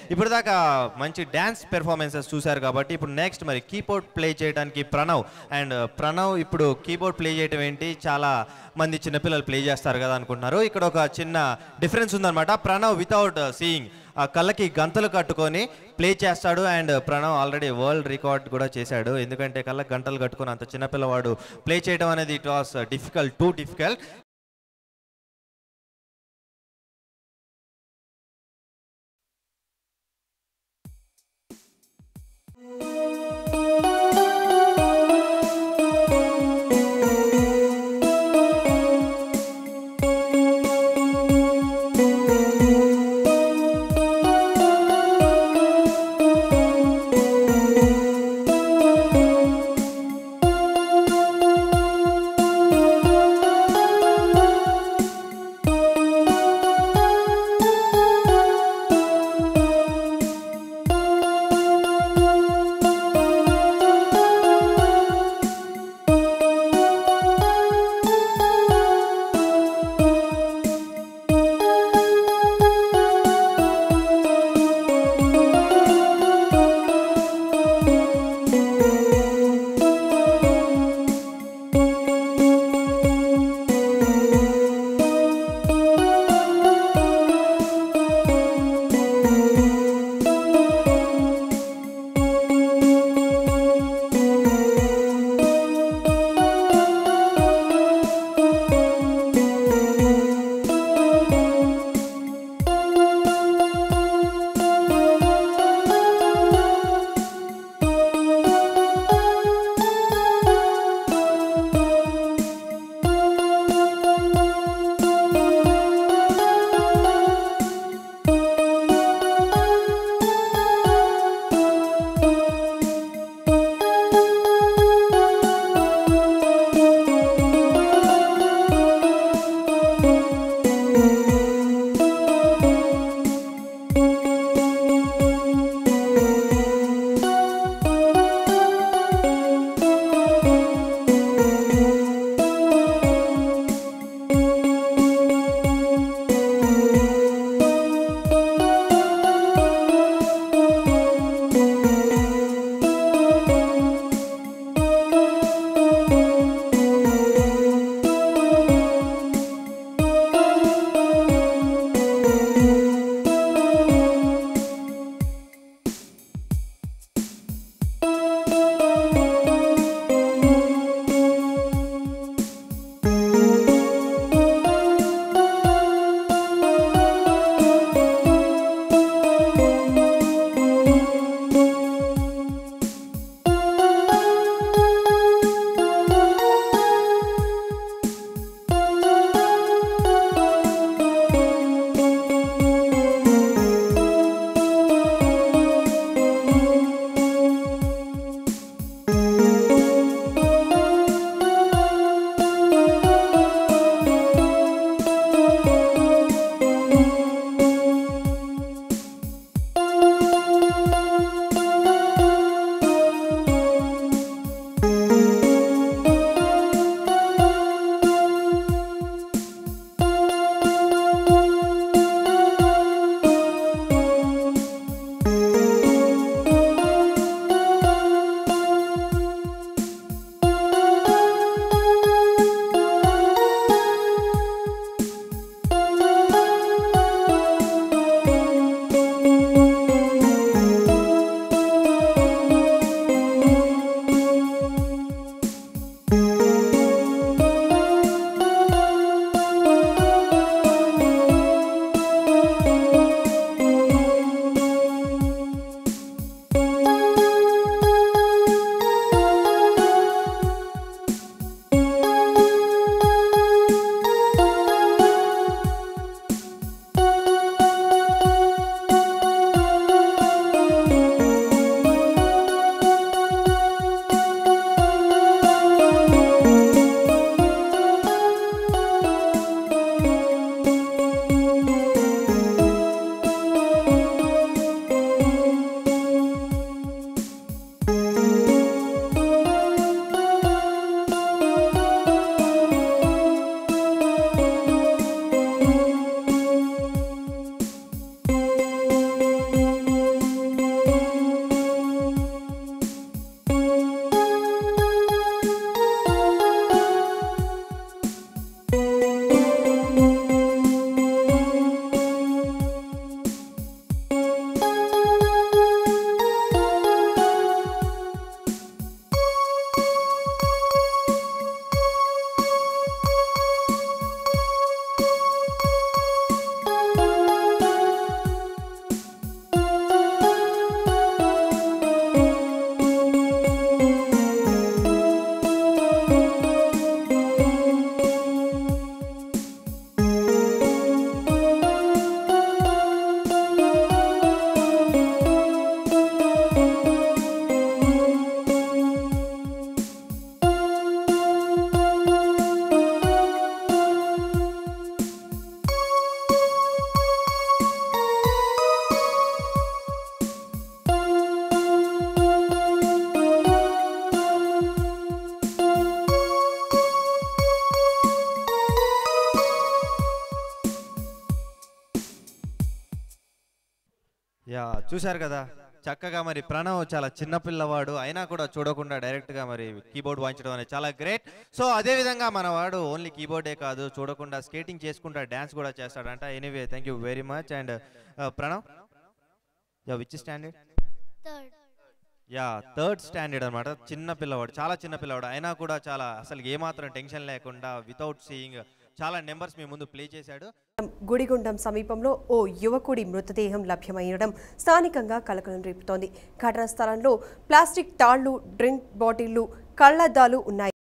ఇప్పటిదాకా మంచి dance performances చూశారు కాబట్టి ఇప్పుడు నెక్స్ట్ మరి కీబోర్డ్ ప్లే చేయడానికి ప్రణవ్ ఇప్పుడు కీబోర్డ్ ప్లే చేయడం ఏంటి, చాలా మంది చిన్నపిల్లలు ప్లే చేస్తారు కదా అనుకుంటున్నారు. ఇక్కడ ఒక చిన్న డిఫరెన్స్ ఉందన్నమాట. ప్రణవ్ వితౌట్ సీయింగ్ ఆ కళ్ళకి గంతలు కట్టుకొని ప్లే చేస్తాడు. And Pranav already world record కూడా చేశాడు. ఎందుకంటే కళ్ళకి గంటలు కట్టుకొని అంత చిన్నపిల్లవాడు ప్లే చేయడం అనేది it was difficult, too difficult. Yeah చూశారు కదా చక్కగా మరి ప్రణవ్ చాలా చిన్న పిల్లవాడు అయినా కూడా చూడకుండా డైరెక్ట్గా మరి కీబోర్డ్ వాయించడం అనేది చాలా గ్రేట్. సో అదే విధంగా మన వాడు ఓన్లీ కీబోర్డే కాదు చూడకుండా స్కేటింగ్ చేసుకుంటా డ్యాన్స్ కూడా చేస్తాడంట. Anyway thank you very much. And Pranav yeah which standard? Yeah third standard అనమాట. చిన్న పిల్లవాడు, చాలా చిన్న పిల్లవాడు అయినా కూడా చాలా అసలు ఏమాత్రం టెన్షన్ లేకుండా వితౌట్ సీయింగ్ చాలా నెంబర్స్ మీ ముందు ప్లే చేశాడు. గుడిగుండం సమీపంలో ఓ యువకుడి మృతదేహం లభ్యమయ్యడం స్థానికంగా కలకలం రేపుతోంది. ఘటనా స్థలంలో ప్లాస్టిక్ తాళ్లు, డ్రింక్ బాటిళ్లు, కళ్లద్దాలు ఉన్నాయి.